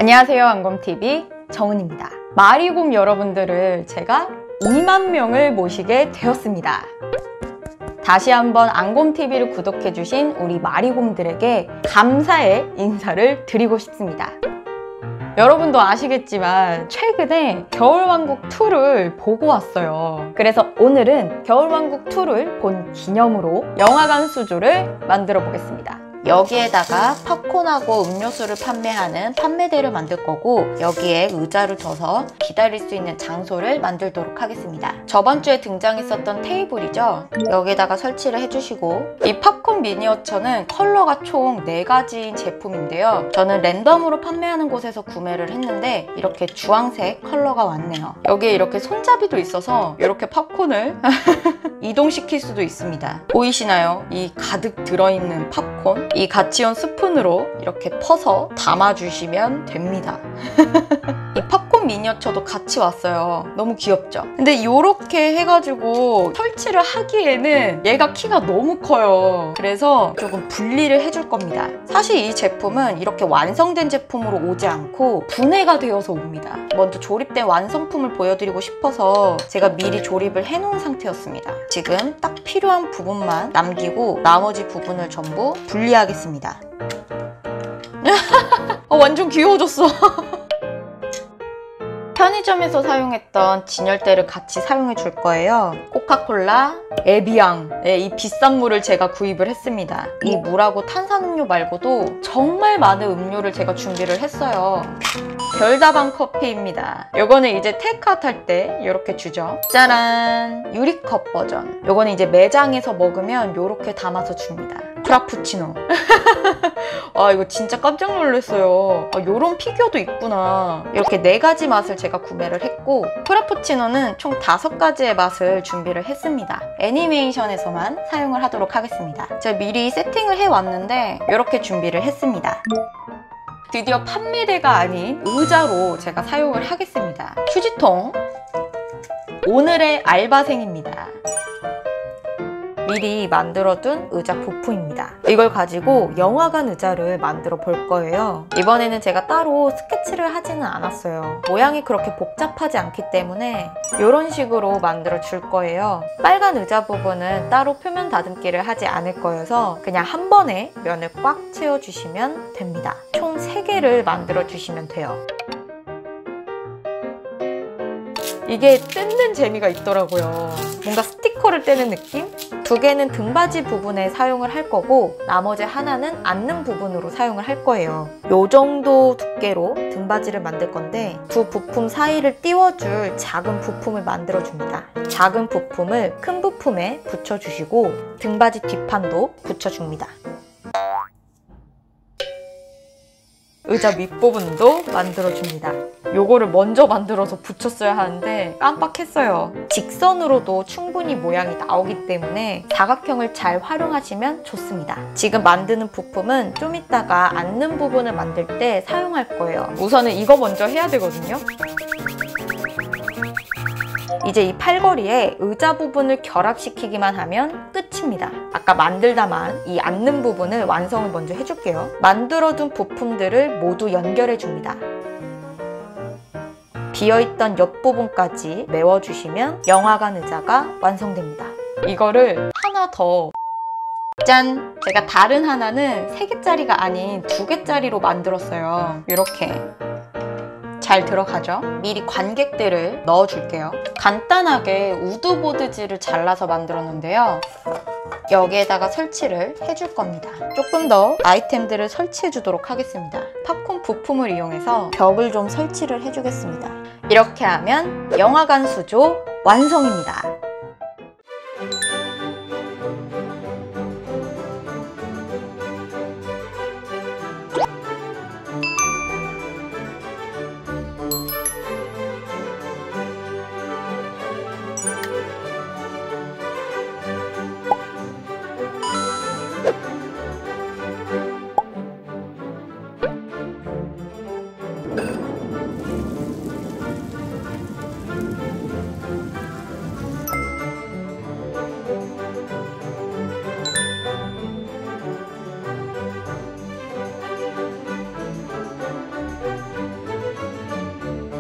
안녕하세요, 안곰TV 정은입니다. 마리곰 여러분들을 제가 2만 명을 모시게 되었습니다. 다시 한번 안곰TV를 구독해주신 우리 마리곰들에게 감사의 인사를 드리고 싶습니다. 여러분도 아시겠지만 최근에 겨울왕국2를 보고 왔어요. 그래서 오늘은 겨울왕국2를 본 기념으로 영화관 수조를 만들어 보겠습니다. 여기에다가 팝콘하고 음료수를 판매하는 판매대를 만들 거고, 여기에 의자를 둬서 기다릴 수 있는 장소를 만들도록 하겠습니다. 저번 주에 등장했었던 테이블이죠. 여기에다가 설치를 해주시고, 이 팝콘 미니어처는 컬러가 총 4가지인 제품인데요. 저는 랜덤으로 판매하는 곳에서 구매를 했는데 이렇게 주황색 컬러가 왔네요. 여기에 이렇게 손잡이도 있어서 이렇게 팝콘을 이동시킬 수도 있습니다. 보이시나요? 이 가득 들어있는 팝콘, 이 같이 온 스푼으로 이렇게 퍼서 담아주시면 됩니다. 이 팝콘 미니어처도 같이 왔어요. 너무 귀엽죠? 근데 이렇게 해가지고 설치를 하기에는 얘가 키가 너무 커요. 그래서 조금 분리를 해줄 겁니다. 사실 이 제품은 이렇게 완성된 제품으로 오지 않고 분해가 되어서 옵니다. 먼저 조립된 완성품을 보여드리고 싶어서 제가 미리 조립을 해놓은 상태였습니다. 지금 딱 필요한 부분만 남기고 나머지 부분을 전부 분리하겠습니다. 완전 귀여워졌어. 편의점에서 사용했던 진열대를 같이 사용해 줄 거예요. 코카콜라, 에비앙, 이 비싼 물을 제가 구입을 했습니다. 이 물하고 탄산음료 말고도 정말 많은 음료를 제가 준비를 했어요. 별다방 커피입니다. 요거는 이제 테이크아웃 할 때 이렇게 주죠. 짜란! 유리컵 버전. 요거는 이제 매장에서 먹으면 요렇게 담아서 줍니다. 프라푸치노. 아, 이거 진짜 깜짝 놀랐어요. 요런 피규어도 있구나. 이렇게 4가지 맛을 제가 구매를 했고, 프라푸치노는 총 5가지의 맛을 준비를 했습니다. 애니메이션에서만 사용을 하도록 하겠습니다. 제가 미리 세팅을 해왔는데 이렇게 준비를 했습니다. 드디어 판매대가 아닌 의자로 제가 사용을 하겠습니다. 휴지통. 오늘의 알바생입니다. 미리 만들어둔 의자 부품입니다. 이걸 가지고 영화관 의자를 만들어 볼 거예요. 이번에는 제가 따로 스케치를 하지는 않았어요. 모양이 그렇게 복잡하지 않기 때문에 이런 식으로 만들어 줄 거예요. 빨간 의자 부분은 따로 표면 다듬기를 하지 않을 거여서 그냥 한 번에 면을 꽉 채워주시면 됩니다. 총 3개를 만들어 주시면 돼요. 이게 뜯는 재미가 있더라고요. 뭔가 스티커를 떼는 느낌? 2개는 등받이 부분에 사용을 할 거고, 나머지 하나는 앉는 부분으로 사용을 할 거예요. 요 정도 두께로 등받이를 만들 건데, 두 부품 사이를 띄워줄 작은 부품을 만들어 줍니다. 작은 부품을 큰 부품에 붙여주시고 등받이 뒷판도 붙여줍니다. 의자 밑부분도 만들어줍니다. 요거를 먼저 만들어서 붙였어야 하는데 깜빡했어요. 직선으로도 충분히 모양이 나오기 때문에 사각형을 잘 활용하시면 좋습니다. 지금 만드는 부품은 좀 이따가 앉는 부분을 만들 때 사용할 거예요. 우선은 이거 먼저 해야 되거든요. 이제 이 팔걸이에 의자 부분을 결합시키기만 하면 끝입니다. 아까 만들다만 이 앉는 부분을 완성을 먼저 해줄게요. 만들어둔 부품들을 모두 연결해 줍니다. 비어있던 옆부분까지 메워주시면 영화관 의자가 완성됩니다. 이거를 하나 더, 짠! 제가 다른 하나는 3개짜리가 아닌 2개짜리로 만들었어요. 이렇게 잘 들어가죠? 미리 관객들을 넣어줄게요. 간단하게 우드보드지를 잘라서 만들었는데요. 여기에다가 설치를 해줄 겁니다. 조금 더 아이템들을 설치해 주도록 하겠습니다. 팝콘 부품을 이용해서 벽을 좀 설치를 해주겠습니다. 이렇게 하면 영화관 수조 완성입니다.